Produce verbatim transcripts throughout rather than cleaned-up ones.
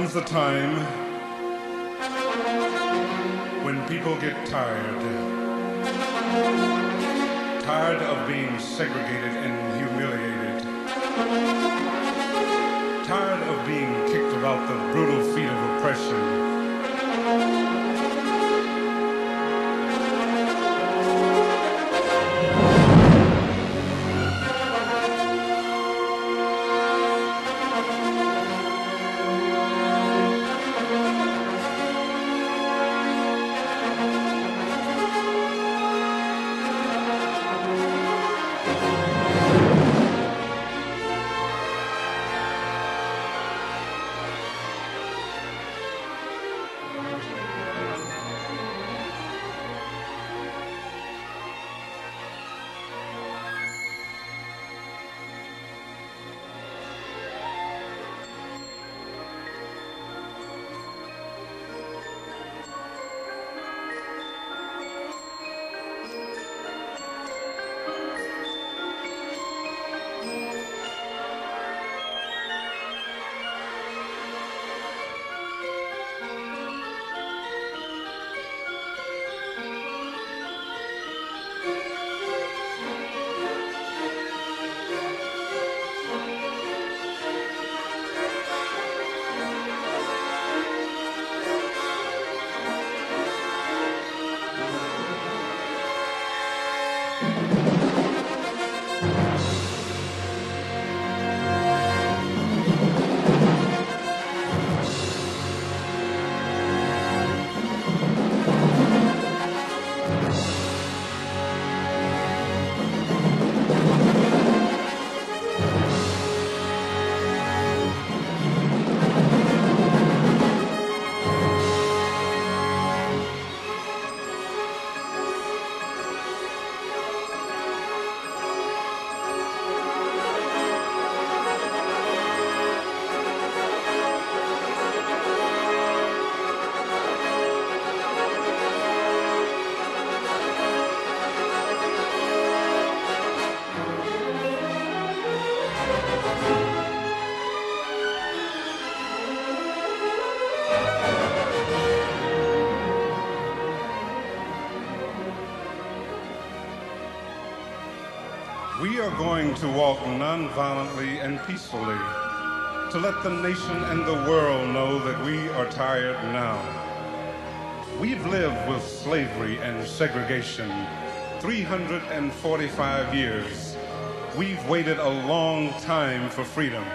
comes a time when people get tired, tired of being segregated and humiliated, tired of being kicked about the brutal feet of oppression. We are going to walk nonviolently and peacefully to let the nation and the world know that we are tired now. We've lived with slavery and segregation three hundred forty-five years. We've waited a long time for freedom.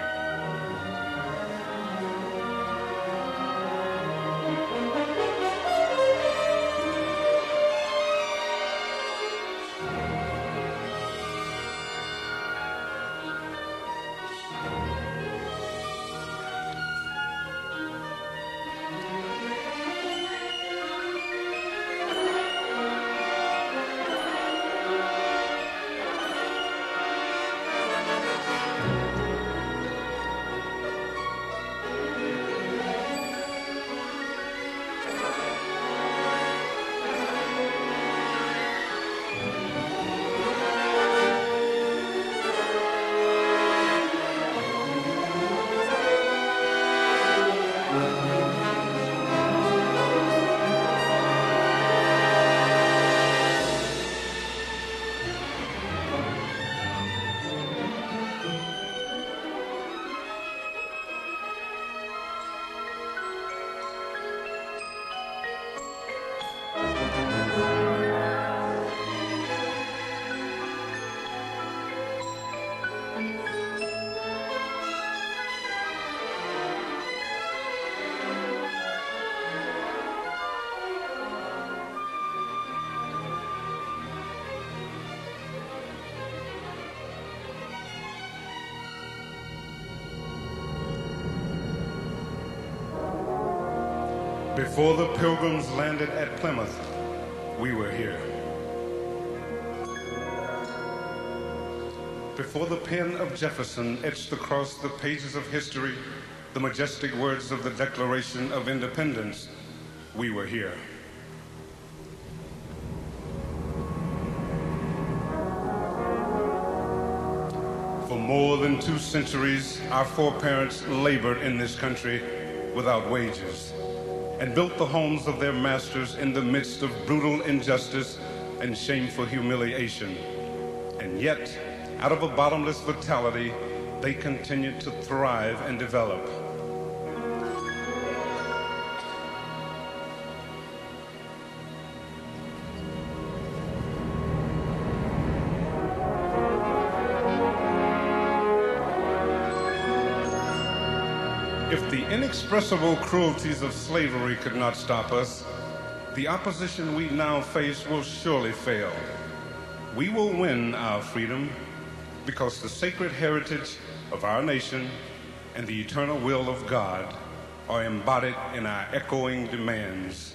Before the Pilgrims landed at Plymouth, we were here. Before the pen of Jefferson etched across the pages of history the majestic words of the Declaration of Independence, we were here. For more than two centuries, our foreparents labored in this country without wages, and built the homes of their masters in the midst of brutal injustice and shameful humiliation. And yet, out of a bottomless vitality, they continued to thrive and develop. If the inexpressible cruelties of slavery could not stop us, the opposition we now face will surely fail. We will win our freedom because the sacred heritage of our nation and the eternal will of God are embodied in our echoing demands.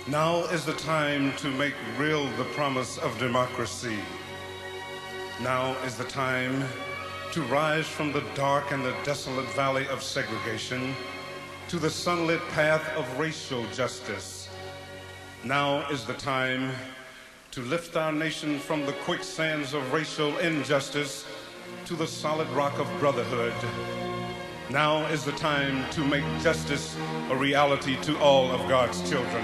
Now is the time to make real the promise of democracy. Now is the time to rise from the dark and the desolate valley of segregation to the sunlit path of racial justice. Now is the time to lift our nation from the quicksands of racial injustice to the solid rock of brotherhood. Now is the time to make justice a reality to all of God's children.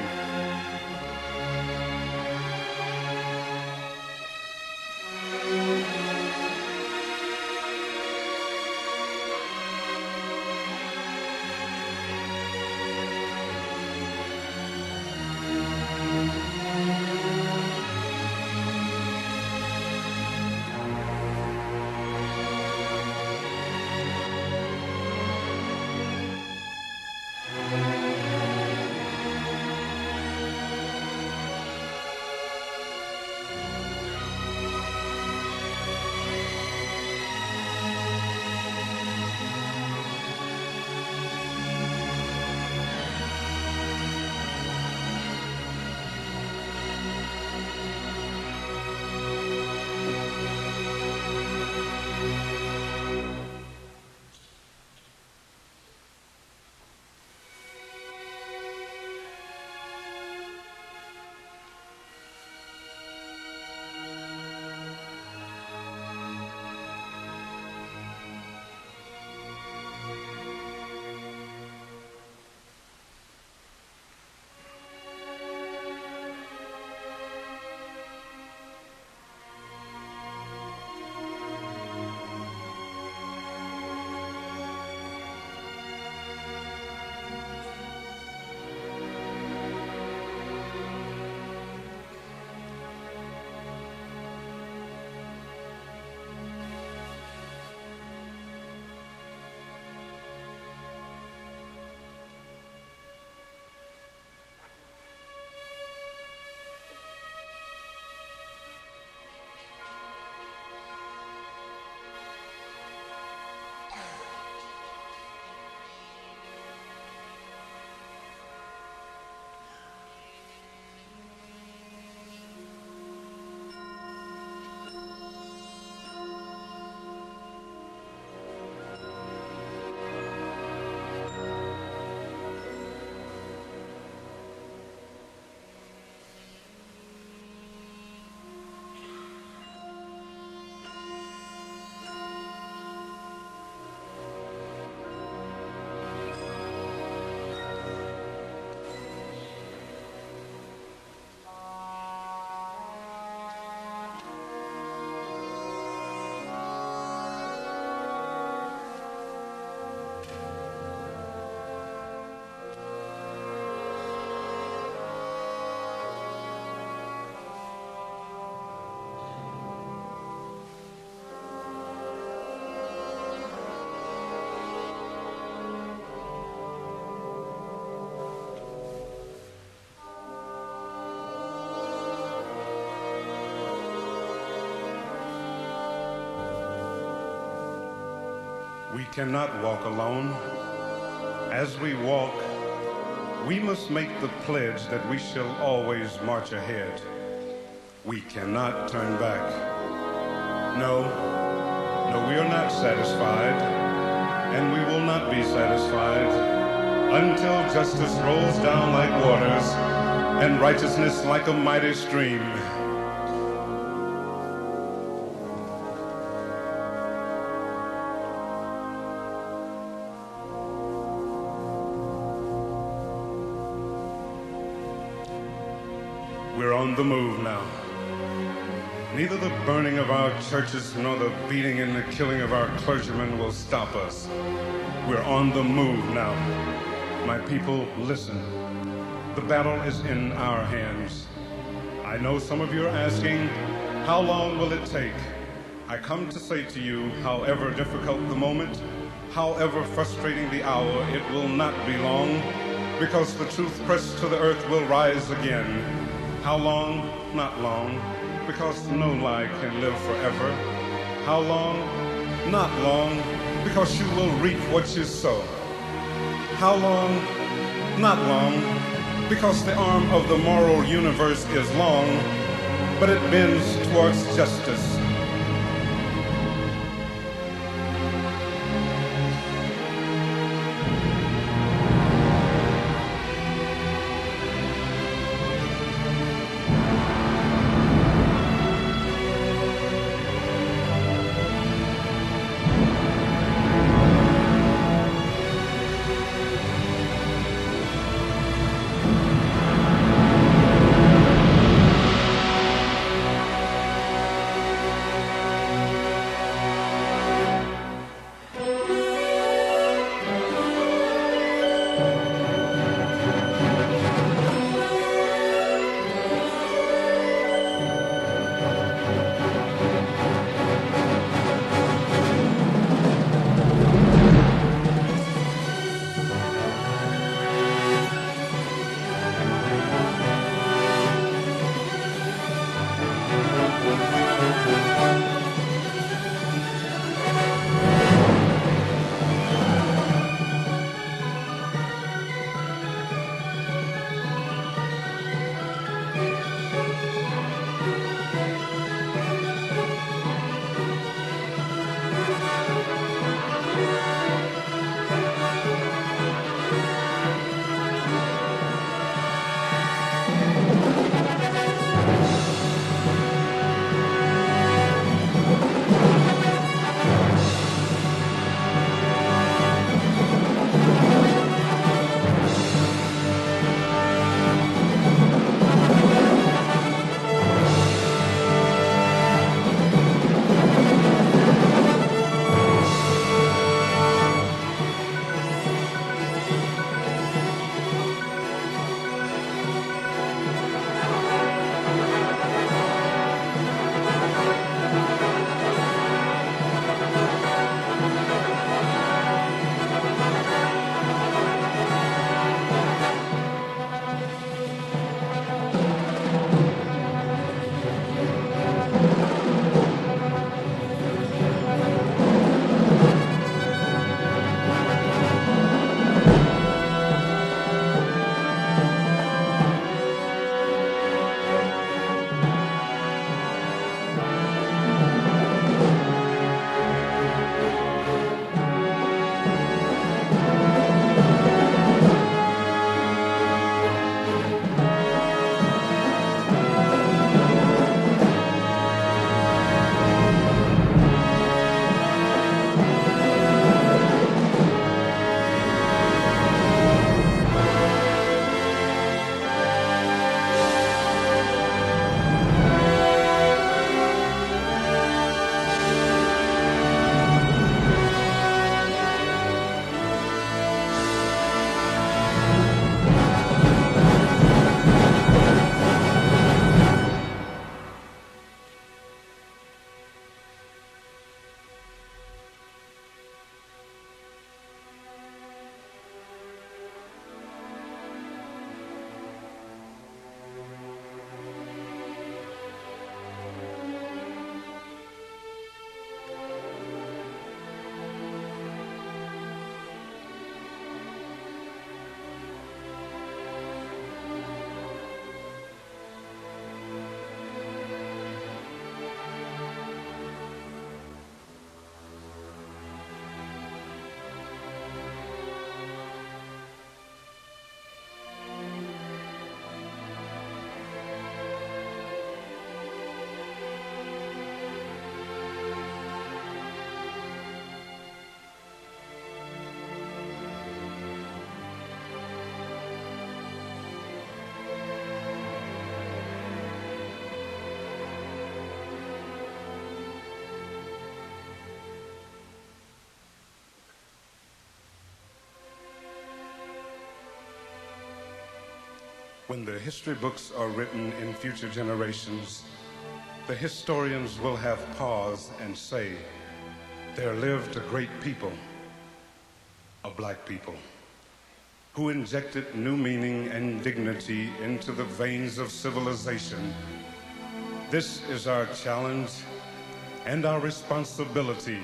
We cannot walk alone. As we walk, we must make the pledge that we shall always march ahead. We cannot turn back. No, no, we are not satisfied, and we will not be satisfied until justice rolls down like waters and righteousness like a mighty stream. We're on the move now. Neither the burning of our churches nor the beating and the killing of our clergymen will stop us. We're on the move now. My people, listen. The battle is in our hands. I know some of you are asking, how long will it take? I come to say to you, however difficult the moment, however frustrating the hour, it will not be long, because the truth pressed to the earth will rise again. How long? Not long, because no lie can live forever. How long? Not long, because you will reap what you sow. How long? Not long, because the arm of the moral universe is long, but it bends towards justice. When the history books are written in future generations, the historians will have pause and say, there lived a great people, a black people, who injected new meaning and dignity into the veins of civilization. This is our challenge and our responsibility.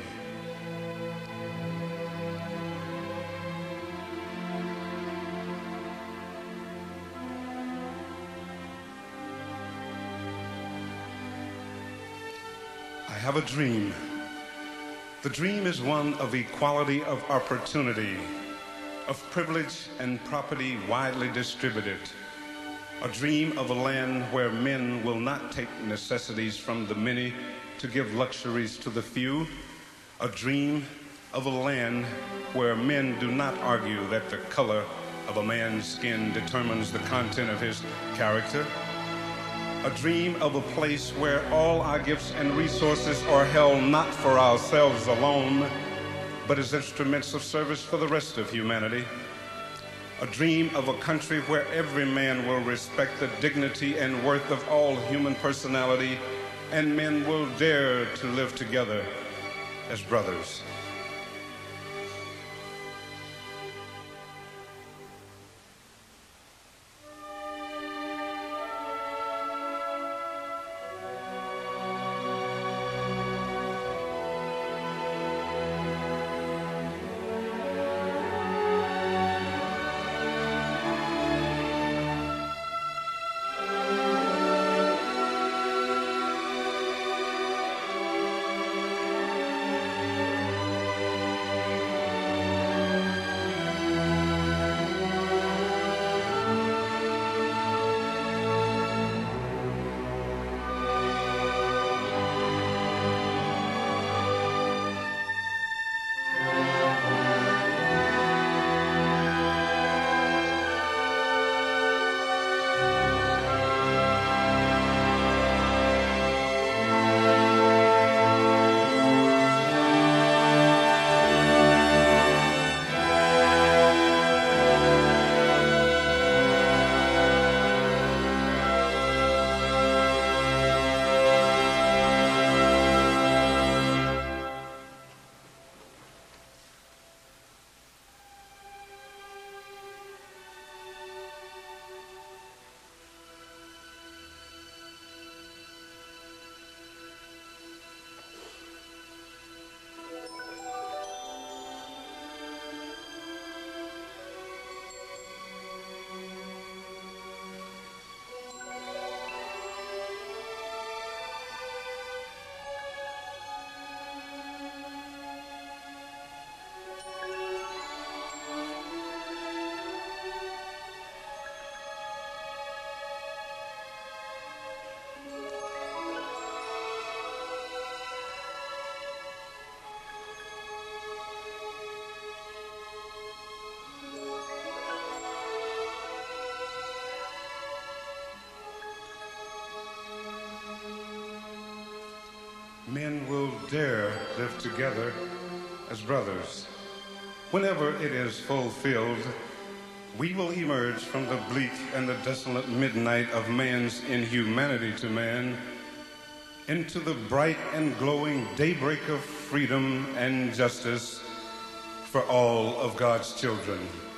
have a dream. The dream is one of equality of opportunity, of privilege and property widely distributed. A dream of a land where men will not take necessities from the many to give luxuries to the few. A dream of a land where men do not argue that the color of a man's skin determines the content of his character. A dream of a place where all our gifts and resources are held not for ourselves alone, but as instruments of service for the rest of humanity. A dream of a country where every man will respect the dignity and worth of all human personality, and men will dare to live together as brothers. Men will dare live together as brothers. Whenever it is fulfilled, we will emerge from the bleak and the desolate midnight of man's inhumanity to man into the bright and glowing daybreak of freedom and justice for all of God's children.